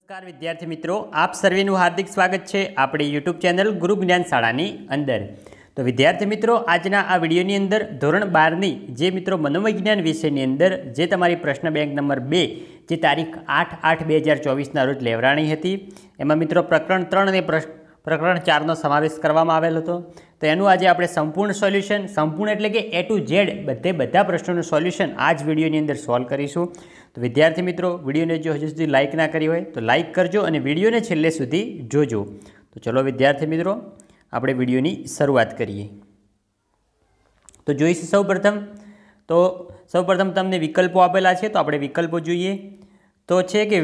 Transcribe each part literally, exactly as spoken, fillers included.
नमस्कार विद्यार्थी मित्रों, आप सर्वेનું हार्दिक स्वागत है अपनी यूट्यूब चैनल गुरु ज्ञान शाळानी अंदर। तो विद्यार्थी मित्रों, आजना आ विडियोनी अंदर धोरण बार नी जे मित्रों मनोविज्ञान विषयनी अंदर जे तमारी प्रश्न बैंक नंबर बे जे तारीख आठ आठ बे हज़ार चौबीस ना रोज लेवराणी हती, एमां मित्रों प्रकरण त्रण ने प्रश्न प्रकरण चार नो समावेश करवामां आवेलो हतो। तो एनुं आजे आपणे संपूर्ण सोल्यूशन, संपूर्ण एटले के ए टू जेड बधे बधा प्रश्नों सोल्यूशन आज विडियोनी अंदर सॉल्व करीशुं। तो विद्यार्थी मित्रों, विडियोने जो हजू सुधी लाइक ना करी होय तो लाइक करजो और विडियोने छेल्ले सुधी जोजो। तो चलो विद्यार्थी मित्रों, આપણે વિડીયોની શરૂઆત કરીએ। તો જોઈશું સૌપ્રથમ તો સૌપ્રથમ તમને વિકલ્પો આપેલા છે, તો આપણે વિકલ્પો જોઈએ। તો છે કે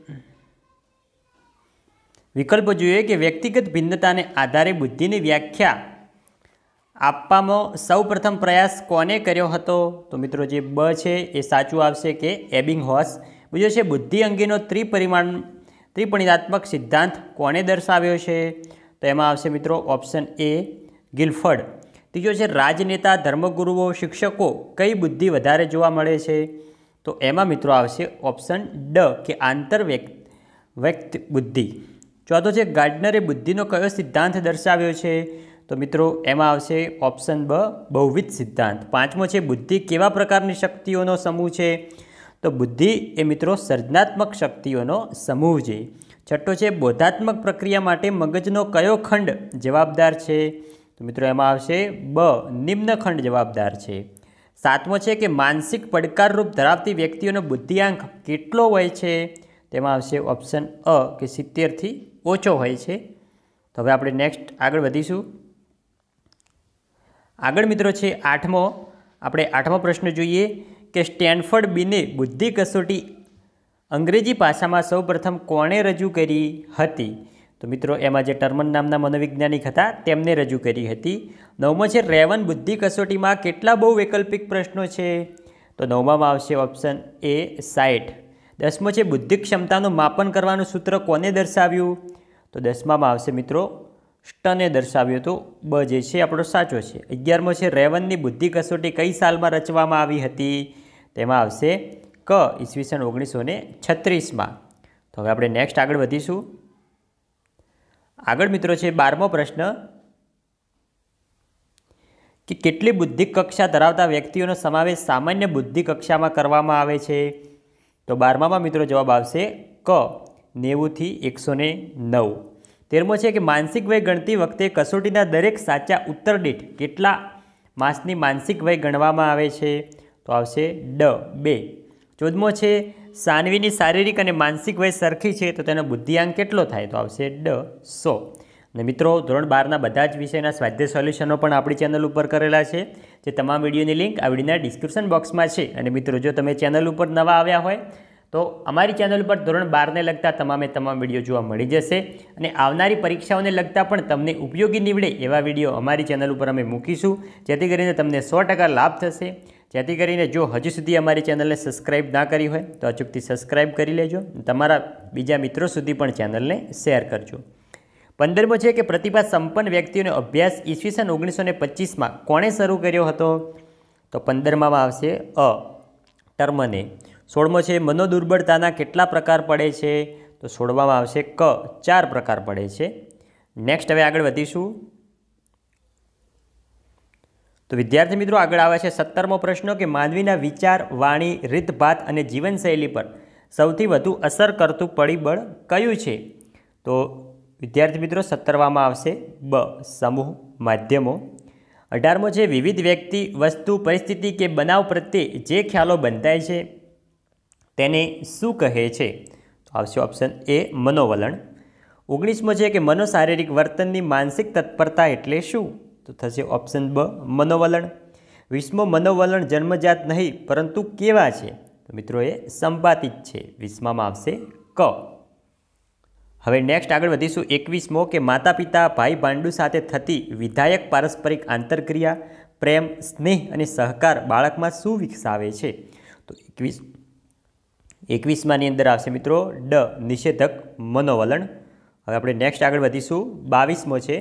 વિકલ્પો જોઈએ કે વ્યક્તિગત ભિન્નતાને આધારે બુદ્ધિની વ્યાખ્યા આપવામાં સૌપ્રથમ પ્રયાસ કોને કર્યો હતો? તો મિત્રો જે બ છે એ સાચું આવશે કે એબિંગહોસ। બીજો છે બુદ્ધિ અંગેનો ત્રિપરિમાણ ત્રિપરિમાણાત્મક સિદ્ધાંત કોને દર્શાવ્યો છે? तो एम आवशे मित्रों ऑप्शन ए गिलफर्ड। तीजो है राजनेता, धर्मगुरुओं, शिक्षकों कई बुद्धि वधारे जोवा मळे छे? तो एम मित्रों आवशे ऑप्शन ड के आंतर व्यक्त व्यक्त बुद्धि। चौथो है गार्डनरे बुद्धिनो कयो सिद्धांत दर्शाव्यो छे? तो मित्रों एम आवशे ऑप्शन ब बहुविध सिद्धांत। पांचमो है बुद्धि केवा प्रकारनी शक्तिओनो समूह छे? तो बुद्धि ए मित्रों सर्जनात्मक शक्तिओनो समूह छे। छठो है बोधात्मक प्रक्रिया माटे मगजनो कयो खंड जवाबदार है? तो मित्रों एम आवशे ब निम्न खंड जवाबदार है। सातमो है कि मानसिक પડકાર रूप धरावती व्यक्तिओनो बुद्धिआंक केटलो होय छे? तेमां आवशे ऑप्शन अ कि सित्तेर थी ओछो होय छे। तो हवे आपणे नेक्स्ट आगळ वधीशुं। आगळ मित्रों छे आठमो, आपणे आठमो प्रश्न जोईए कि स्टेनफोर्ड बीने बुद्धि कसोटी अंग्रेजी भाषा में सौ प्रथम कोणे रजू करी हती? तो मित्रों एमां जे टर्मन नामना मनोवैज्ञानिक हता तेमने रजू करी हती। नवमो छे रेवन बुद्धि कसोटी में केटला बहुवैकल्पिक प्रश्नों छे? तो नवमा में आवशे ऑप्शन ए साठ। दसमो छे बुद्धि क्षमतानुं मापन करवानुं सूत्र कोने दर्शाव्युं? तो दसमा में आवशे मित्रों स्टने दर्शाव्युं। तो ब जे छे आपणो साचो छे। अगियारमो छे रेवननी बुद्धि कसोटी कई सालमां रचवामां आवी हती? तेमां आवशे क ईस्वीसन ओगनीस सौ छत्रीस में। तो हवे आपणे नेक्स्ट आगळ वधीशुं। आगळ मित्रों छे बारमो प्रश्न कि केटली बुद्धि कक्षा धरावता व्यक्तिओनो समावेश सामान्य बुद्धि कक्षा में करवामां आवे छे? तो बारमा में मित्रों जवाब आवशे क नेवु थी एक सौ नौ। तेरमो छे कि मानसिक वय गणती वखते कसोटीना दरेक साचा उत्तर दीठ केटला मासनी मानसिक वय गणवामां आवे छे? तो आवशे ड बे। चौदमो है सानवीनी शारीरिक और मानसिक वय सरखी है तो तेनो बुद्धिआंक केटलो थाय? तो आवशे ड सौ। ने मित्रों धोरण बार बधा ज विषयना स्वाध्याय सोल्यूशनों पण आपणी चेनल पर करेला छे, जे तमाम विडियोनी लिंक आ विडियोना डिस्क्रिप्शन बॉक्स में है। और मित्रों जो तमे चेनल पर नवा आव्या होय तो अमारी चेनल पर धोरण बार ने लगता तमामे तमाम विडियो जोवा मळी जशे। अने आवनारी परीक्षाओने लगता पण तमने उपयोगी निवडे एवा विडियो अमारी चेनल पर अमे मूकीशुं, जेथी करीने तमने सौ टका लाभ थशे। जेथी करीने जो हजू सुधी अमारी चेनल ने सब्सक्राइब ना करी होय तो अचूकथी सब्सक्राइब करी लेजो, तमारा बीजा मित्रों सुधी पण चेनल ने शेर करजो। पंदरमो है कि प्रतिभा संपन्न व्यक्तिओनो अभ्यास ईस्वीसन ओगनीस सौ पच्चीस में कोणे शरू कर्यो हतो? तो पंदरमा में आवशे अ टर्मने। सोळमो है मनोदुर्बलताना केटला प्रकार पड़े छे? तो सोळमा में आवशे क चार प्रकार पड़े छे। नेक्स्ट हवे आगळ वधीशुं। तो विद्यार्थी मित्रों आगळ आवे छे सत्तरमो प्रश्न कि मानवीना विचार, वाणी, રીતભાત અને जीवनशैली पर सौथी વધુ असर करतुं परिबळ कयुं छे? तो विद्यार्थी मित्रों सत्तरमा में आवशे ब समूह माध्यमों। अठारमो है विविध व्यक्ति, वस्तु, परिस्थिति के बनाव प्रत्ये जे ख्यालो बंधाय छे तेने शुं कहे छे? तो आवशे ऑप्शन ए मनोवलण। ओगनीसमो है कि मनोशारीरिक वर्तननी मानसिक तत्परता एटले शुं? तो थशे ऑप्शन ब मनोवलण। वीसमो मनोवलण जन्मजात नहीं परंतु केवा छे? तो मित्रों ये संपातित छे। वीसमा में आवशे क। हवे नेक्स्ट आगळ वधीशुं। एकवीसमो कि माता पिता, भाई भांडू साथे थती विधायक पारस्परिक आंतरक्रिया, प्रेम, स्नेह और सहकार बाळकमां शुं विकसावे छे? तो एकवीस एकवीसमानी अंदर आवशे मित्रों ड निषेधक मनोवलण। हवे आपणे नेक्स्ट आगळ वधीशुं। बावीसमो है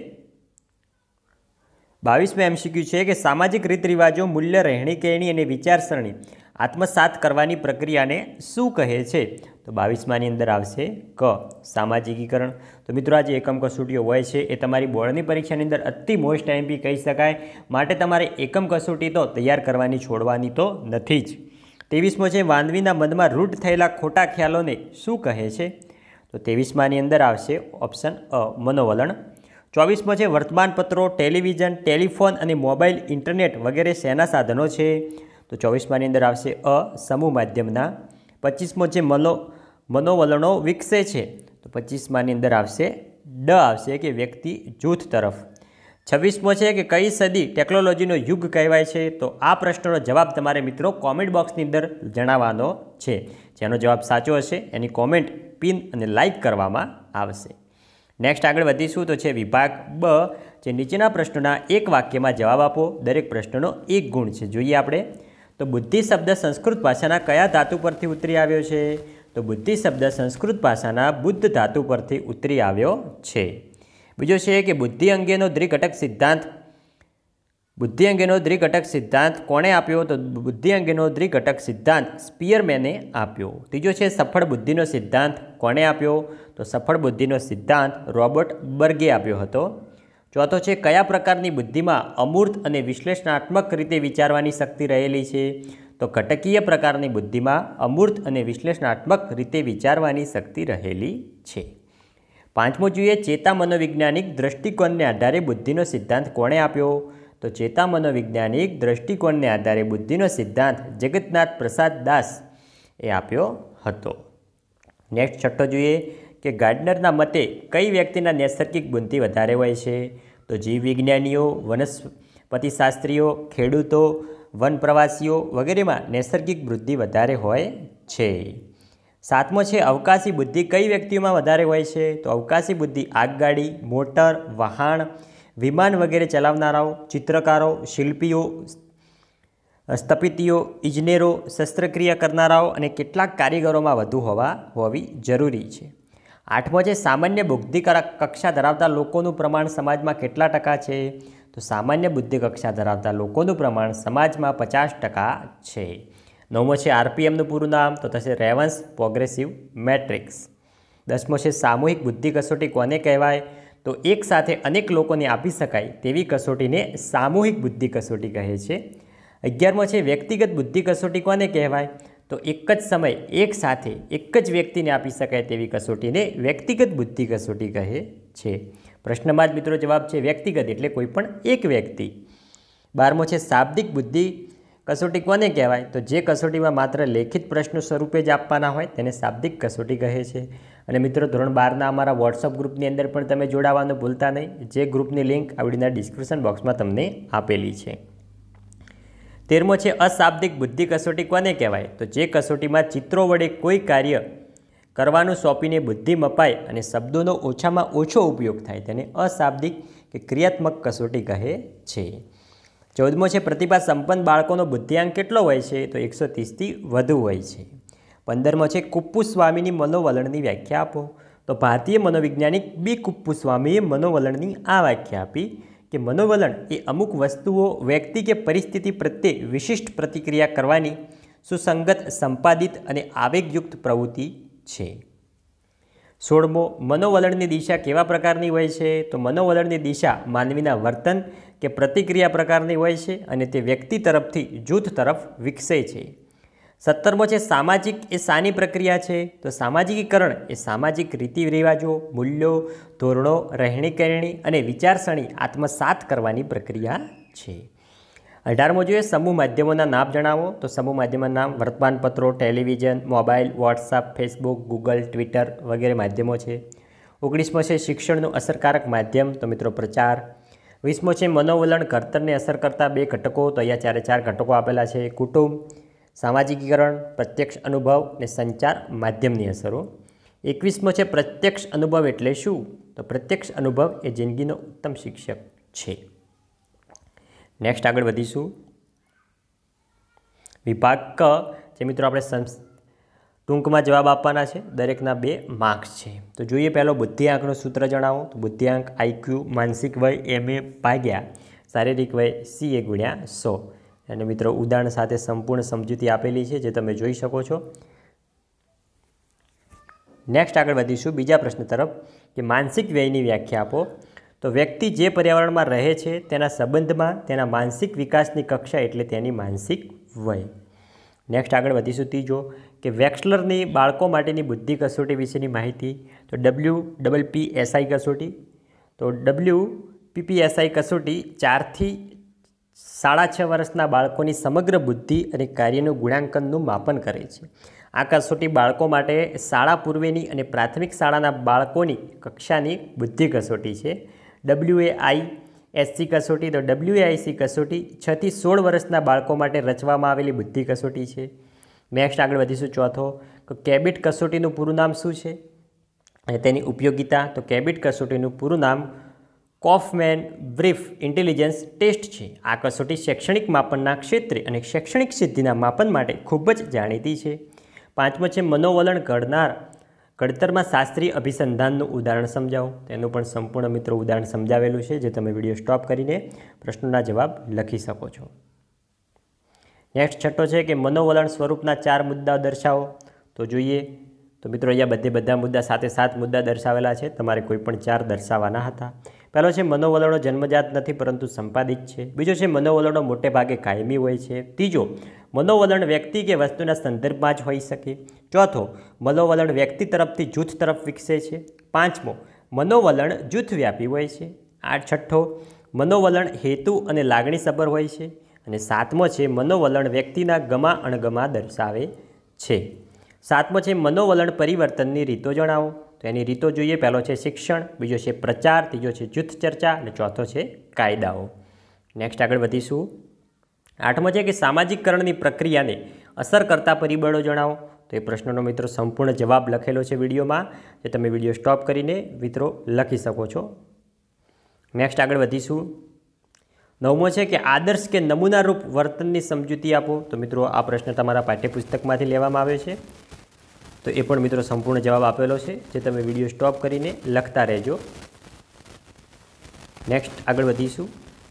बावीसमो एमसीक्यू है कि सामाजिक रीत रिवाजों, मूल्य, रहणी कहणी और विचारसरणी आत्मसात करवानी प्रक्रिया ने शुं कहे छे? તો બાવીસમાની અંદર આવશે ક સામાજિકીકરણ। તો મિત્રો આ જે એકમ કસોટીઓ હોય છે એ તમારી બોર્ડની પરીક્ષાની અંદર અતિ મોસ્ટ આઈએમપી કહી શકાય, માટે તમારે એકમ કસોટી તો તૈયાર કરવાની છોડવાની તો નથી જ। ત્રેવીસમો છે માનવીના મનમાં રૂઢ થયેલા ખોટા ખ્યાલોને શું કહે છે? તો ત્રેવીસમાની અંદર આવશે ઓપ્શન અ મનોવલણ। ચોવીસમો છે વર્તમાનપત્રો, ટેલિવિઝન, ટેલિફોન અને મોબાઈલ, ઇન્ટરનેટ વગેરે શેના સાધનો છે? તો ચોવીસમાની અંદર આવશે અ સમૂહ માધ્યમના। પચીસમો છે મનો મનોવલણો વિકસે છે, તો પચીસમાની અંદર આવશે ડ આવશે કે વ્યક્તિ જૂથ તરફ। છવ્વીસમો છે કે કઈ સદી ટેકનોલોજીનો યુગ કહેવાય છે? તો આ પ્રશ્નનો જવાબ તમારે મિત્રો કોમેન્ટ બોક્સની અંદર જણાવવાનો છે। જેનો જવાબ સાચો હશે એની કોમેન્ટ પિન અને લાઇક કરવામાં આવશે। નેક્સ્ટ આગળ વધીશું તો છે વિભાગ બ, જે નીચેના પ્રશ્નોના એક વાક્યમાં જવાબ આપો। દરેક પ્રશ્નનો એક ગુણ છે, જોઈએ આપણે। તો બુદ્ધિ શબ્દ સંસ્કૃત ભાષાના કયા ધાતુ પરથી ઉતરી આવ્યો છે? તો બુદ્ધિ શબ્દ સંસ્કૃત ભાષાના બુદ્ધ ધાતુ પરથી ઉતરી આવ્યો છે। બીજો છે કે બુદ્ધિ અંગેનો દ્વિઘટક સિદ્ધાંત બુદ્ધિ અંગેનો દ્વિઘટક સિદ્ધાંત કોણે આપ્યો? તો બુદ્ધિ અંગેનો દ્વિઘટક સિદ્ધાંત સ્પિયરમેને આપ્યો। ત્રીજો છે સફળ બુદ્ધિનો સિદ્ધાંત કોણે આપ્યો? તો સફળ બુદ્ધિનો સિદ્ધાંત રોબર્ટ બર્ગે આપ્યો હતો। ચોથો છે કયા પ્રકારની બુદ્ધિમાં અમૂર્ત અને વિશ્લેષણાત્મક રીતે વિચારવાની શક્તિ રહેલી છે? તો ઘટકીય પ્રકારની બુદ્ધિમાં અમૂર્ત અને વિશ્લેષણાત્મક રીતે વિચારવાની શક્તિ રહેલી છે। પાંચમો જોઈએ ચેતા મનોવૈજ્ઞાનિક દ્રષ્ટિકોણને આધારે બુદ્ધિનો સિદ્ધાંત કોણે આપ્યો? તો ચેતા મનોવૈજ્ઞાનિક દ્રષ્ટિકોણને આધારે બુદ્ધિનો સિદ્ધાંત જગન્નાથ પ્રસાદ દાસ એ આપ્યો હતો। નેક્સ્ટ છઠ્ઠો જોઈએ કે ગાર્ડનરના મતે કઈ વ્યક્તિના નૈસર્ગિક બુદ્ધિ વધારે હોય છે? તો જીવ વિજ્ઞાનીઓ, વનસ્પતિશાસ્ત્રીઓ, ખેડૂતો, વન પ્રવાસીઓ વગેરેમાં નૈસર્ગિક બુદ્ધિ વધારે હોય છે। સાતમો છે અવકાશી બુદ્ધિ કઈ વ્યક્તિઓમાં વધારે હોય છે? તો અવકાશી બુદ્ધિ આગગાડી, મોટર, વહાણ, વિમાન વગેરે ચલાવનારાઓ, ચિત્રકારો, શિલ્પીઓ, સ્થપતિઓ, ઇજનેરો, શસ્ત્રક્રિયા કરનારાઓ અને કેટલાક કારીગરોમાં વધુ હોવા હોવી જરૂરી છે। આઠમો છે સામાન્ય બુદ્ધિ કક્ષા ધરાવતા લોકોનું પ્રમાણ સમાજમાં કેટલા ટકા છે? તો સામાન્ય બુદ્ધિ કક્ષા ધરાવતા લોકોનું પ્રમાણ સમાજમાં પચાસ ટકા છે। નવમો છે આરપીએમનું પૂરું નામ? તો થશે રેવન્સ પ્રોગ્રેસિવ મેટ્રિક્સ। દસમો છે સામૂહિક બુદ્ધિ કસોટી કોને કહેવાય? તો એક સાથે અનેક લોકોને આપી શકાય તેવી કસોટીને સામૂહિક બુદ્ધિ કસોટી કહે છે। અગિયારમો છે વ્યક્તિગત બુદ્ધિ કસોટી કોને કહેવાય? તો એક જ સમય એક સાથે એક જ વ્યક્તિને આપી શકાય તેવી કસોટીને વ્યક્તિગત બુદ્ધિ કસોટી કહે છે। પ્રશ્નમાં જ મિત્રો જવાબ છે વ્યક્તિગત એટલે કોઈ પણ એક વ્યક્તિ। બારમો છે શાબ્દિક બુદ્ધિ કસોટી કોને કહેવાય? તો જે કસોટીમાં માત્ર લેખિત પ્રશ્નો સ્વરૂપે જ આપવાના હોય તેને શાબ્દિક કસોટી કહે છે। અને મિત્રો ધોરણ બારના અમારા વોટ્સઅપ ગ્રુપની અંદર પણ તમે જોડાવાનું ભૂલતા નહીં, જે ગ્રુપની લિંક આ વિડીયોના ડિસ્ક્રિપ્શન બોક્સમાં તમને આપેલી છે। તેરમો છે અશાબ્દિક બુદ્ધિ કસોટી કોને કહેવાય? તો જે કસોટીમાં ચિત્રો વડે કોઈ કાર્ય કરવાનું સોંપીને બુદ્ધિ મપાય અને શબ્દોનો ઓછામાં ઓછો ઉપયોગ થાય તેને અશાબ્દિક કે ક્રિયાત્મક કસોટી કહે છે। ચૌદમો છે પ્રતિભા સંપન્ન બાળકોનો બુદ્ધિઆંક કેટલો હોય છે? તો એકસો ત્રીસથી વધુ હોય છે। પંદરમો છે કુપ્પુસ્વામીની મનોવલણની વ્યાખ્યા આપો। તો ભારતીય મનોવૈજ્ઞાનિક બી કુપ્પુસ્વામીએ મનોવલણની આ વ્યાખ્યા આપી કે મનોવલણ એ અમુક વસ્તુઓ, વ્યક્તિ કે પરિસ્થિતિ પ્રત્યે વિશિષ્ટ પ્રતિક્રિયા કરવાની સુસંગત, સંપાદિત અને આવેગયુક્ત પ્રવૃત્તિ છે। સોળમો મનોવલણની દિશા કેવા પ્રકારની હોય છે? તો મનોવલણની દિશા માનવીના વર્તન કે પ્રતિક્રિયા પ્રકારની હોય છે અને તે વ્યક્તિ તરફથી જૂથ તરફ વિકસે છે। સત્તરમો છે સામાજિક એ શાની પ્રક્રિયા છે? તો સામાજિકીકરણ એ સામાજિક રીતિ રિવાજો, મૂલ્યો, ધોરણો, રહેણીકરણી અને વિચારસરણી આત્મસાત કરવાની પ્રક્રિયા છે। અઢારમો જોઈએ સમૂહ માધ્યમોના નામ જણાવો। તો સમૂહ માધ્યમોના નામ વર્તમાનપત્રો, television, mobile, WhatsApp, Facebook, Google, Twitter વગેરે માધ્યમો છે। ઓગણીસમો છે શિક્ષણનું અસરકારક માધ્યમ, તો મિત્રો પ્રચાર। વીસમો છે મનોવલણ ઘડતરને અસર કરતા બે ઘટકો, તો અહીંયા ચારે ચાર ઘટકો આપેલા છે, કુટુંબ, સામાજિકીકરણ, પ્રત્યક્ષ અનુભવ અને સંચાર માધ્યમની અસરો। એકવીસમો છે પ્રત્યક્ષ અનુભવ એટલે શું? તો પ્રત્યક્ષ અનુભવ એ જિંદગીનો ઉત્તમ શિક્ષક છે। નેક્સ્ટ આગળ વધીશું વિભાગ ક, જે મિત્રો આપણે ટૂંકમાં જવાબ આપવાના છે, દરેકના બે માર્ક્સ છે। તો જોઈએ પહેલો બુદ્ધિઆંકનું સૂત્ર જણાવો। તો બુદ્ધિઆંક આઈક્યુ માનસિક વય એમ એ ભાગ્યા શારીરિક વય સી એ ગુણ્યા સો। અને મિત્રો ઉદાહરણ સાથે સંપૂર્ણ સમજૂતી આપેલી છે જે તમે જોઈ શકો છો। નેક્સ્ટ આગળ વધીશું બીજા પ્રશ્ન તરફ કે માનસિક વ્યયની વ્યાખ્યા આપો. તો વ્યક્તિ જે પર્યાવરણમાં રહે છે તેના સંબંધમાં તેના માનસિક વિકાસની કક્ષા એટલે તેની માનસિક વય. નેક્સ્ટ આગળ વધીશું ત્રીજો કે વેક્સલરની બાળકો માટેની બુદ્ધિ કસોટી વિશેની માહિતી. તો ડબલ્યુ ડબલ પી એસઆઈ કસોટી. તો ડબલ્યુ પીપીએસઆઈ કસોટી ચારથી સાડા છ વર્ષના બાળકોની સમગ્ર બુદ્ધિ અને કાર્યનું ગુણાંકનનું માપન કરે છે. આ કસોટી બાળકો માટે શાળા પૂર્વેની અને પ્રાથમિક શાળાના બાળકોની કક્ષાની બુદ્ધિ કસોટી છે. ડબલ્યુ એ આઈ એસસી કસોટી. તો ડબલ્યુ એ આઈ સી કસોટી છથી સોળ વર્ષના બાળકો માટે રચવામાં આવેલી બુદ્ધિ કસોટી છે. નેક્સ્ટ આગળ વધીશું ચોથો તો કેબિટ કસોટીનું પૂરું નામ શું છે અને તેની ઉપયોગિતા. તો કેબિટ કસોટીનું પૂરું નામ કોફમેન બ્રીફ ઇન્ટેલિજન્સ ટેસ્ટ છે. આ કસોટી શૈક્ષણિક માપનના ક્ષેત્રે અને શૈક્ષણિક સિદ્ધિના માપન માટે ખૂબ જ જાણીતી છે. પાંચમો છે મનોવલણ ઘડનાર ઘડતરમાં શાસ્ત્રીય અભિસંધાનનું ઉદાહરણ સમજાવો. તેનું પણ સંપૂર્ણ મિત્રો ઉદાહરણ સમજાવેલું છે જે તમે વિડીયો સ્ટોપ કરીને પ્રશ્નોના જવાબ લખી શકો છો. નેક્સ્ટ છઠ્ઠો છે કે મનોવલણ સ્વરૂપના ચાર મુદ્દાઓ દર્શાવો. તો જોઈએ તો મિત્રો અહીંયા બધે બધા મુદ્દા સાથે સાત મુદ્દા દર્શાવેલા છે. તમારે કોઈ પણ ચાર દર્શાવવાના હતા. પહેલો છે મનોવલણો જન્મજાત નથી પરંતુ સંપાદિત છે. બીજો છે મનોવલણો મોટે ભાગે કાયમી હોય છે. ત્રીજો મનોવલણ વ્યક્તિ કે વસ્તુના સંદર્ભમાં જ હોઈ શકે. ચોથો મનોવલણ વ્યક્તિ તરફથી જૂથ તરફ વિકસે છે. પાંચમો મનોવલણ જૂથવ્યાપી હોય છે. આ છઠ્ઠો મનોવલણ હેતુ અને લાગણીસભર હોય છે. અને સાતમો છે મનોવલણ વ્યક્તિના ગમા અણગમા દર્શાવે છે. સાતમો છે મનોવલણ પરિવર્તનની રીતો જણાવો. તો એની રીતો જોઈએ. પહેલો છે શિક્ષણ, બીજો છે પ્રચાર, ત્રીજો છે જૂથ ચર્ચા અને ચોથો છે કાયદાઓ. નેક્સ્ટ આગળ વધીશું. આઠમો છે કે સામાજિકકરણની પ્રક્રિયાને અસર કરતા પરિબળો જણાવો. તો એ પ્રશ્નનો મિત્રો સંપૂર્ણ જવાબ લખેલો છે વિડીયોમાં, જે તમે વિડીયો સ્ટોપ કરીને મિત્રો લખી શકો છો. નેક્સ્ટ આગળ વધીશું. નવમો છે કે આદર્શ કે નમૂનારૂપ વર્તનની સમજૂતી આપો. તો મિત્રો આ પ્રશ્ન તમારા પાઠ્યપુસ્તકમાંથી લેવામાં આવ્યો છે. તો એ પણ મિત્રો સંપૂર્ણ જવાબ આપેલો છે, જે તમે વિડીયો સ્ટોપ કરીને લખતા રહેજો. નેક્સ્ટ આગળ વધીશું.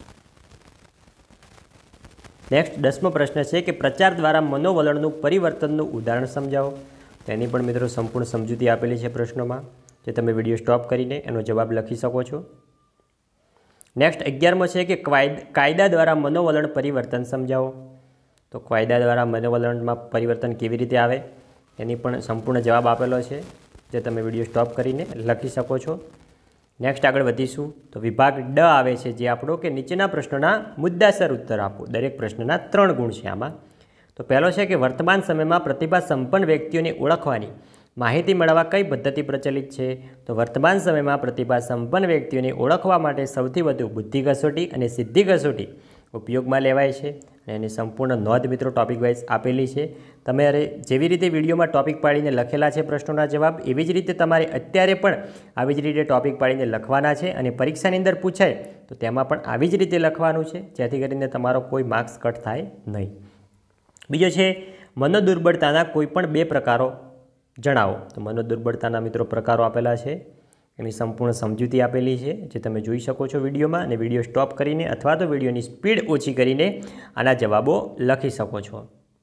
નેક્સ્ટ દસમો પ્રશ્ન છે કે પ્રચાર દ્વારા મનોવલણનું પરિવર્તનનું ઉદાહરણ સમજાવો. તેની પણ મિત્રો સંપૂર્ણ સમજૂતી આપેલી છે પ્રશ્નોમાં, જે તમે વિડીયો સ્ટોપ કરીને એનો જવાબ લખી શકો છો. નેક્સ્ટ અગિયારમો છે કે કાયદા દ્વારા મનોવલણ પરિવર્તન સમજાવો. તો કાયદા દ્વારા મનોવલણમાં પરિવર્તન કેવી રીતે આવે એની પણ સંપૂર્ણ જવાબ આપેલો છે, જે તમે વિડીયો સ્ટોપ કરીને લખી શકો છો. નેક્સ્ટ આગળ વધીશું. તો વિભાગ ડ આવે છે જે આપણો કે નીચેના પ્રશ્નોના મુદ્દાસર ઉત્તર આપો. દરેક પ્રશ્નના ત્રણ ગુણ છે આમાં. તો પહેલો છે કે વર્તમાન સમયમાં પ્રતિભા સંપન્ન વ્યક્તિઓને ઓળખવાની માહિતી મેળવવા કઈ પદ્ધતિ પ્રચલિત છે. તો વર્તમાન સમયમાં પ્રતિભા સંપન્ન વ્યક્તિઓને ઓળખવા માટે સૌથી વધુ બુદ્ધિ કસોટી અને સિદ્ધિ કસોટી ઉપયોગમાં લેવાય છે. અને એની સંપૂર્ણ નોંધ મિત્રો ટોપિક વાઇઝ આપેલી છે. તમારે જેવી રીતે વિડીયોમાં ટોપિક પાડીને લખેલા છે પ્રશ્નોના જવાબ, એવી જ રીતે તમારે અત્યારે પણ આવી જ રીતે ટોપિક પાડીને લખવાના છે. અને પરીક્ષાની અંદર પૂછાય તો તેમાં પણ આવી જ રીતે લખવાનું છે, જેથી કરીને તમારો કોઈ માર્ક્સ કટ થાય નહીં. બીજો છે મનોદુર્બળતાના કોઈ પણ બે પ્રકારો જણાવો. તો મનોદુર્બળતાના મિત્રો પ્રકારો આપેલા છે, એની સંપૂર્ણ સમજૂતી આપેલી છે, જે તમે જોઈ શકો છો વિડીયોમાં. અને વિડીયો સ્ટોપ કરીને અથવા તો વિડીયોની સ્પીડ ઓછી કરીને આના જવાબો લખી શકો છો.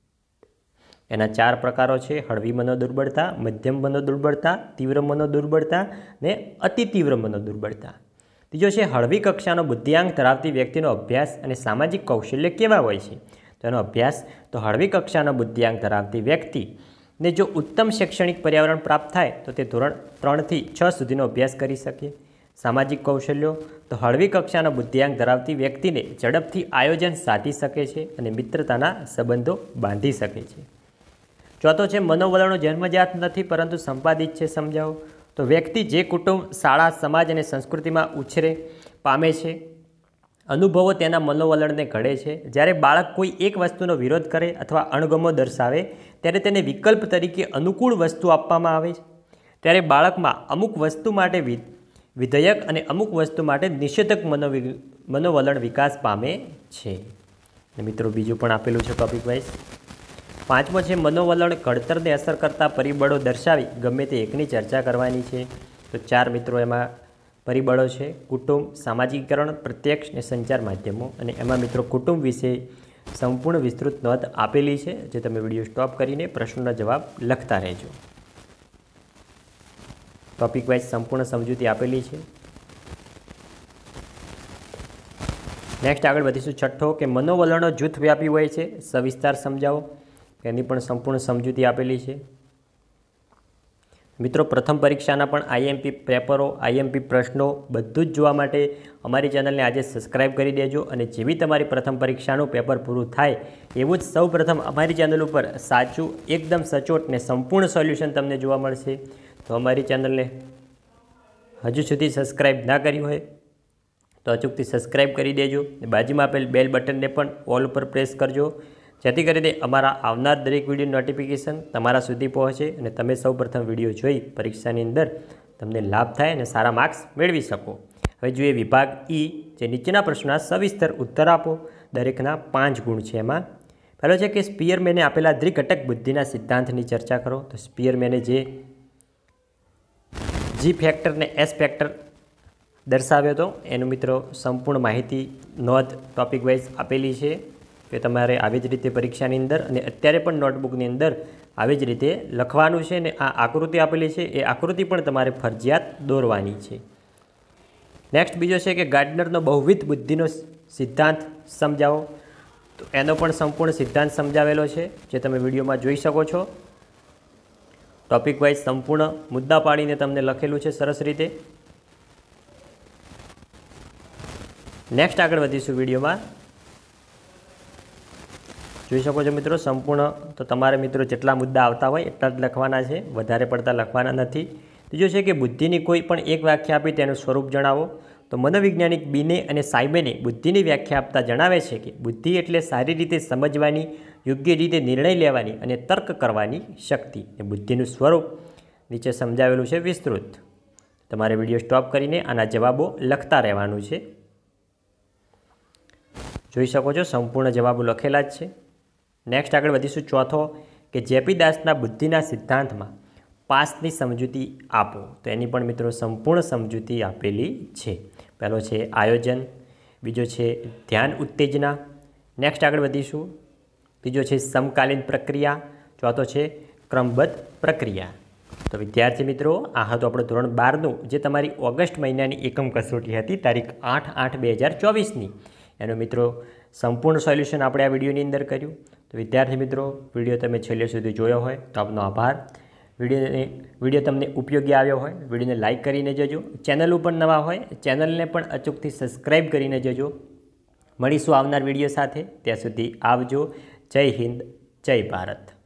એના ચાર પ્રકારો છે: હળવી મનોદુર્બળતા, મધ્યમ મનોદુર્બળતા, તીવ્ર મનોદુર્બળતા ને અતિ તીવ્ર મનોદુર્બળતા. ત્રીજો છે હળવી કક્ષાનો બુદ્ધિઆંક ધરાવતી વ્યક્તિનો અભ્યાસ અને સામાજિક કૌશલ્ય કેવા હોય છે. તો એનો અભ્યાસ તો હળવી કક્ષાનો બુદ્ધિઆંક ધરાવતી વ્યક્તિ ને જો ઉત્તમ શૈક્ષણિક પર્યાવરણ પ્રાપ્ત થાય તો તે ધોરણ ત્રણથી છ સુધીનો અભ્યાસ કરી શકે. સામાજિક કૌશલ્યો તો હળવી કક્ષાનો બુદ્ધિઆંક ધરાવતી વ્યક્તિને ઝડપથી આયોજન સાધી શકે છે અને મિત્રતાના સંબંધો બાંધી શકે છે. ચોથો છે મનોવલણો જન્મજાત નથી પરંતુ સંપાદિત છે, સમજાવો. તો વ્યક્તિ જે કુટુંબ, શાળા, સમાજ અને સંસ્કૃતિમાં ઉછરે પામે છે, અનુભવો તેના મનોવલણને ઘડે છે. જ્યારે બાળક કોઈ એક વસ્તુનો વિરોધ કરે અથવા અણગમો દર્શાવે ત્યારે તેને વિકલ્પ તરીકે અનુકૂળ વસ્તુ આપવામાં આવે છે. ત્યારે બાળકમાં અમુક વસ્તુ માટે વિધેયક અને અમુક વસ્તુ માટે નિષેધક મનો મનોવલણ વિકાસ પામે છે. અને મિત્રો બીજું પણ આપેલું છે ટોપિક વાઇઝ. પાંચમો છે મનોવલણ ઘડતરને અસર કરતા પરિબળો દર્શાવી ગમે તે એકની ચર્ચા કરવાની છે. તો ચાર મિત્રો એમાં પરિબળો છે: કુટુંબ, સામાજિકીકરણ, પ્રત્યક્ષ અને સંચાર માધ્યમો. અને એમાં મિત્રો કુટુંબ વિશે સંપૂર્ણ વિસ્તૃત નોંધ આપેલી છે, જે તમે વિડીયો સ્ટોપ કરીને પ્રશ્નોના જવાબ લખતા રહેજો. ટોપિક વાઇઝ સંપૂર્ણ સમજૂતી આપેલી છે. નેક્સ્ટ આગળ વધીશું. છઠ્ઠો કે મનોવલણો જૂથવ્યાપી હોય છે, સવિસ્તાર સમજાવો. એની પણ સંપૂર્ણ સમજૂતી આપેલી છે. મિત્રો, પ્રથમ પરીક્ષાના પણ આઈએમપી પેપરો, આઈએમપી પ્રશ્નો બધું જ જોવા માટે અમારી ચેનલને આજે સબસ્ક્રાઈબ કરી દેજો. અને જેવી તમારી પ્રથમ પરીક્ષાનું પેપર પૂરું થાય એવું જ સૌ પ્રથમ અમારી ચેનલ ઉપર સાચું, એકદમ સચોટ ને સંપૂર્ણ સોલ્યુશન તમને જોવા મળશે. તો અમારી ચેનલને હજુ સુધી સબસ્ક્રાઈબ ના કરી હોય તો અચૂકથી સબસ્ક્રાઈબ કરી દેજો. બાજુમાં આપેલ બેલ બટનને પણ ઓલ ઉપર પ્રેસ કરજો, જેથી કરીને અમારા આવનાર દરેક વિડીયો નોટિફિકેશન તમારા સુધી પહોંચે અને તમે સૌ પ્રથમ વિડીયો જોઈ પરીક્ષાની અંદર તમને લાભ થાય અને સારા માર્ક્સ મેળવી શકો. હવે જોઈએ વિભાગ ઈ, જે નીચેના પ્રશ્નોના સવિસ્તર ઉત્તર આપો. દરેકના પાંચ ગુણ છે. એમાં પહેલો છે કે સ્પિયરમેને આપેલા દ્વિઘટક બુદ્ધિના સિદ્ધાંતની ચર્ચા કરો. તો સ્પિયરમેને જે જી ફેક્ટર ને એસ ફેક્ટર દર્શાવ્યો હતો એનું મિત્રો સંપૂર્ણ માહિતી નોંધ ટોપિક વાઇઝ આપેલી છે કે તમારે આવી જ રીતે પરીક્ષાની અંદર અને અત્યારે પણ નોટબુકની અંદર આવી જ રીતે લખવાનું છે. ને આ આકૃતિ આપેલી છે એ આકૃતિ પણ તમારે ફરજિયાત દોરવાની છે. નેક્સ્ટ બીજો છે કે ગાર્ડનરનો બહુવિધ બુદ્ધિનો સિદ્ધાંત સમજાવો. તો એનો પણ સંપૂર્ણ સિદ્ધાંત સમજાવેલો છે, જે તમે વિડીયોમાં જોઈ શકો છો. ટોપિક વાઇઝ સંપૂર્ણ મુદ્દા પાડીને તમને લખેલું છે સરસ રીતે. નેક્સ્ટ આગળ વધીશું વિડીયોમાં. જોઈ શકો છો મિત્રો સંપૂર્ણ. તો તમારે મિત્રો જેટલા મુદ્દા આવતા હોય એટલા જ લખવાના છે, વધારે પડતા લખવાના નથી. ત્રીજો છે કે બુદ્ધિની કોઈ પણ એક વ્યાખ્યા આપી તેનું સ્વરૂપ જણાવો. તો મનોવૈજ્ઞાનિક બીને અને સાયબેને બુદ્ધિની વ્યાખ્યા આપતા જણાવે છે કે બુદ્ધિ એટલે સારી રીતે સમજવાની, યોગ્ય રીતે નિર્ણય લેવાની અને તર્ક કરવાની શક્તિ. એ બુદ્ધિનું સ્વરૂપ નીચે સમજાવેલું છે વિસ્તૃત. તમારે વિડીયો સ્ટોપ કરીને આના જવાબો લખતા રહેવાનું છે. જોઈ શકો છો સંપૂર્ણ જવાબો લખેલા જ છે. નેક્સ્ટ આગળ વધીશું. ચોથો કે જેપી દાસના બુદ્ધિના સિદ્ધાંતમાં પાસની સમજૂતી આપો. તો એની પણ મિત્રો સંપૂર્ણ સમજૂતી આપેલી છે. પહેલો છે આયોજન, બીજો છે ધ્યાન ઉત્તેજના. નેક્સ્ટ આગળ વધીશું. બીજો છે સમકાલીન પ્રક્રિયા, ચોથો છે ક્રમબદ્ધ પ્રક્રિયા. તો વિદ્યાર્થી મિત્રો, આ હતું આપણું ધોરણ બારનું જે તમારી ઓગસ્ટ મહિનાની એકમ કસોટી હતી તારીખ આઠ આઠ બે હજાર ચોવીસની. એનું મિત્રો સંપૂર્ણ સોલ્યુશન આપણે આ વિડીયોની અંદર કર્યું. તો વિદ્યાર્થી મિત્રો, વિડીયો તમે છેલ્લે સુધી જોયો હોય તો આપનો આભાર. વિડીયોને વિડીયો તમને ઉપયોગી આવ્યો હોય વિડીયોને લાઇક કરીને જજો. ચેનલ ઉપર નવા હોય ચેનલને પણ અચૂકથી સબસ્ક્રાઈબ કરીને જજો. મળીશું આવનાર વિડીયો સાથે. ત્યાં સુધી આવજો. જય હિન્દ, જય ભારત.